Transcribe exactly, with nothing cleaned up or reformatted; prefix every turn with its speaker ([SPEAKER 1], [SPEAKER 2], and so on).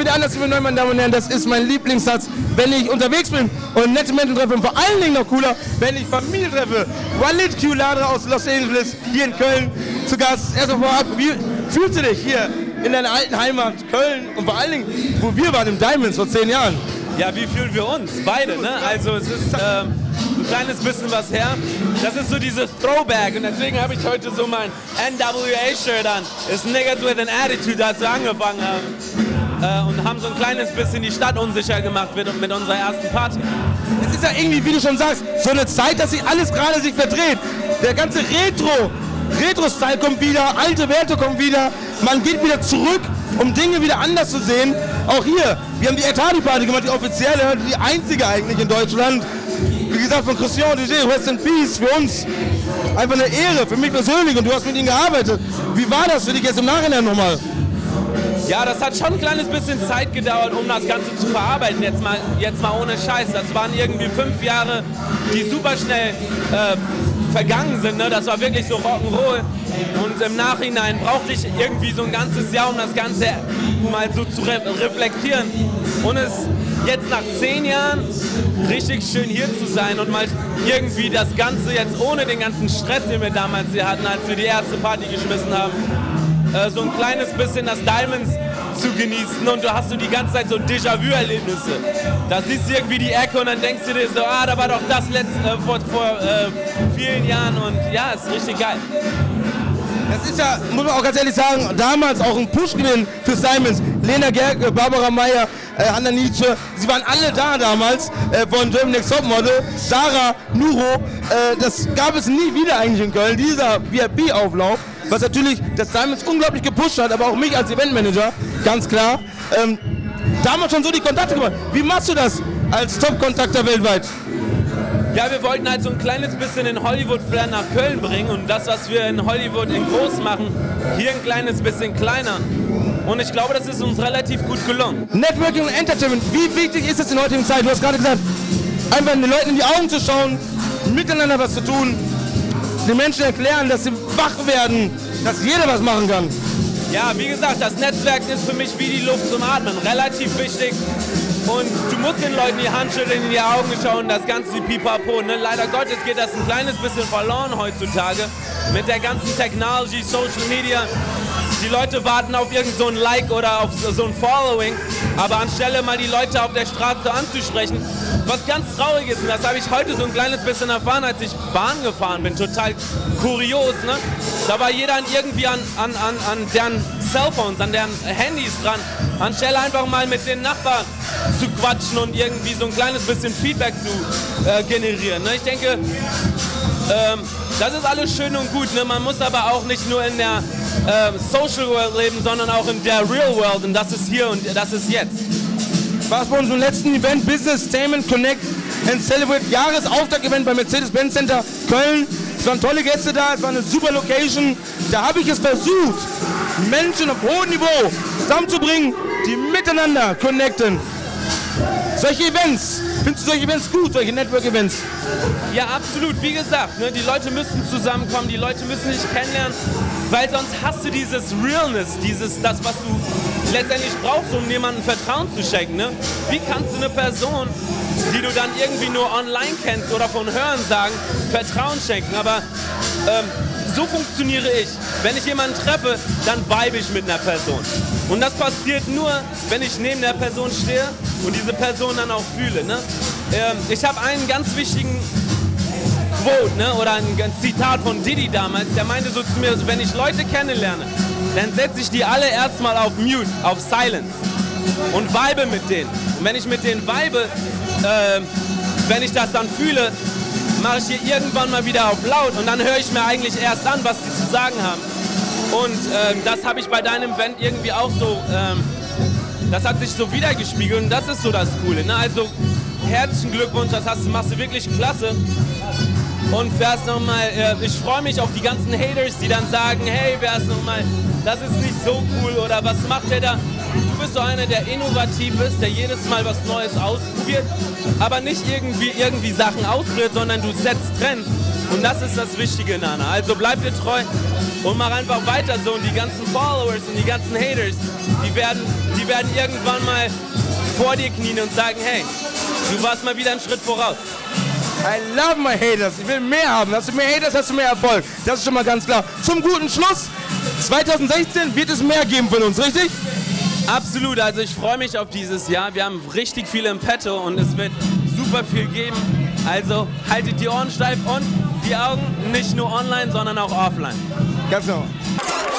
[SPEAKER 1] wieder anders, liebe Neumann, Damen und Herren. Das ist mein Lieblingssatz, wenn ich unterwegs bin und nette Menschen treffe. Und vor allen Dingen noch cooler, wenn ich Familie treffe. Walid Q-Ladra aus Los Angeles, hier in Köln zu Gast. Erstmal vorab, wie fühlst du dich hier in deiner alten Heimat Köln und vor allen Dingen, wo wir waren, im Diamonds vor zehn Jahren?
[SPEAKER 2] Ja, wie fühlen wir uns? Beide, ne? Also es ist ähm, ein kleines bisschen was her. Das ist so dieses Throwback und deswegen habe ich heute so mein N W A-Shirt an. Ist Niggas with an Attitude, als wir angefangen haben. Äh, und haben so ein kleines bisschen die Stadt unsicher gemacht mit, mit unserer ersten Party.
[SPEAKER 1] Es ist ja irgendwie, wie du schon sagst, so eine Zeit, dass sich alles gerade sich verdreht. Der ganze Retro, Retro-Style kommt wieder, alte Werte kommen wieder. Man geht wieder zurück, um Dinge wieder anders zu sehen. Auch hier, wir haben die Etadi-Party gemacht, die offizielle, die einzige eigentlich in Deutschland. Wie gesagt, von Christian Duger, Rest in Peace, für uns einfach eine Ehre, für mich persönlich, und du hast mit ihm gearbeitet. Wie war das für dich jetzt im Nachhinein nochmal?
[SPEAKER 2] Ja, das hat schon ein kleines bisschen Zeit gedauert, um das Ganze zu verarbeiten, jetzt mal, jetzt mal ohne Scheiß. Das waren irgendwie fünf Jahre, die super schnell äh, vergangen sind, ne? Das war wirklich so Rock'n'Roll. Und im Nachhinein brauchte ich irgendwie so ein ganzes Jahr, um das Ganze mal so zu re reflektieren. Und es jetzt nach zehn Jahren richtig schön hier zu sein und mal irgendwie das Ganze jetzt ohne den ganzen Stress, den wir damals hier hatten, als wir die erste Party geschmissen haben, äh, so ein kleines bisschen das Diamonds zu genießen, und du hast so die ganze Zeit so Déjà-vu-Erlebnisse. Da siehst du irgendwie die Ecke und dann denkst du dir so, ah, da war doch das letzte, äh, vor, vor äh, vielen Jahren, und ja, ist richtig geil.
[SPEAKER 1] Das ist ja, muss man auch ganz ehrlich sagen, damals auch ein Push-Gewinn für Diamonds. Lena Gerke, Barbara Meyer, äh, Anna Nietzsche, sie waren alle da damals, äh, von German Next Topmodel, Sarah, Nuro. Äh, das gab es nie wieder eigentlich in Köln, dieser V I P-Auflauf, was natürlich das Diamonds unglaublich gepusht hat, aber auch mich als Eventmanager, ganz klar. Ähm, damals schon so die Kontakte gemacht. Wie machst du das als Top-Kontakter weltweit?
[SPEAKER 2] Ja, wir wollten halt so ein kleines bisschen den Hollywood-Flair nach Köln bringen, und das, was wir in Hollywood in groß machen, hier ein kleines bisschen kleiner. Und ich glaube, das ist uns relativ gut gelungen.
[SPEAKER 1] Networking und Entertainment, wie wichtig ist es in der heutigen Zeit? Du hast gerade gesagt, einfach den Leuten in die Augen zu schauen, miteinander was zu tun, den Menschen erklären, dass sie wach werden, dass jeder was machen kann.
[SPEAKER 2] Ja, wie gesagt, das Netzwerk ist für mich wie die Luft zum Atmen, relativ wichtig. Und du musst den Leuten die Hand schütteln, in die Augen schauen, das ganze Pipapo. Ne? Leider Gottes geht das ein kleines bisschen verloren heutzutage mit der ganzen Technology, Social Media. Die Leute warten auf irgend so ein Like oder auf so ein Following, aber anstelle mal die Leute auf der Straße anzusprechen, was ganz traurig ist, und das habe ich heute so ein kleines bisschen erfahren, als ich Bahn gefahren bin, total kurios, ne? Da war jeder irgendwie an, an, an, an deren Cellphones, an deren Handys dran, anstelle einfach mal mit den Nachbarn zu quatschen und irgendwie so ein kleines bisschen Feedback zu äh, generieren, ne? Ich denke, ähm, das ist alles schön und gut, ne? Man muss aber auch nicht nur in der äh, Social World leben, sondern auch in der Real World, und das ist hier und das ist jetzt.
[SPEAKER 1] War es bei unserem letzten Event, Business Statement Connect and Celebrate, Jahresauftakt-Event beim Mercedes-Benz Center Köln. Es waren tolle Gäste da, es war eine super Location. Da habe ich es versucht, Menschen auf hohem Niveau zusammenzubringen, die miteinander connecten. Solche Events, findest du solche Events gut, solche Network-Events?
[SPEAKER 2] Ja, absolut. Wie gesagt, ne, die Leute müssen zusammenkommen, die Leute müssen sich kennenlernen, weil sonst hast du dieses Realness, dieses, das, was du letztendlich brauchst, um jemandem Vertrauen zu schenken. Ne? Wie kannst du eine Person, die du dann irgendwie nur online kennst oder von Hören sagen, Vertrauen schenken? Aber ähm, so funktioniere ich. Wenn ich jemanden treffe, dann vibe ich mit einer Person. Und das passiert nur, wenn ich neben der Person stehe und diese Person dann auch fühle. Ne? Ähm, ich habe einen ganz wichtigen Quote, ne, oder ein, ein Zitat von Diddy damals, der meinte so zu mir, wenn ich Leute kennenlerne, dann setze ich die alle erstmal auf Mute, auf Silence und vibe mit denen. Und wenn ich mit denen vibe, äh, wenn ich das dann fühle, mache ich hier irgendwann mal wieder auf laut, und dann höre ich mir eigentlich erst an, was sie zu sagen haben. Und äh, das habe ich bei deinem Event irgendwie auch so, ähm, das hat sich so wiedergespiegelt, und das ist so das Coole. Ne? Also herzlichen Glückwunsch, das hast, machst du wirklich klasse. Und fährst nochmal, äh, ich freue mich auf die ganzen Haters, die dann sagen, hey, wer ist nochmal, das ist nicht so cool, oder was macht der da? Du bist so einer, der innovativ ist, der jedes Mal was Neues ausprobiert, aber nicht irgendwie, irgendwie Sachen ausprobiert, sondern du setzt Trends. Und das ist das Wichtige, Nana. Also bleib dir treu und mach einfach weiter so. Und die ganzen Followers und die ganzen Haters, die werden, die werden irgendwann mal vor dir knien und sagen, hey, du warst mal wieder einen Schritt voraus.
[SPEAKER 1] I love my haters. Ich will mehr haben. Hast du mehr Haters, hast du mehr Erfolg. Das ist schon mal ganz klar. Zum guten Schluss, zwanzig sechzehn wird es mehr geben von uns, richtig?
[SPEAKER 2] Absolut. Also ich freue mich auf dieses Jahr. Wir haben richtig viel im Petto und es wird super viel geben. Also haltet die Ohren steif und die Augen nicht nur online, sondern auch offline.
[SPEAKER 1] Ganz genau.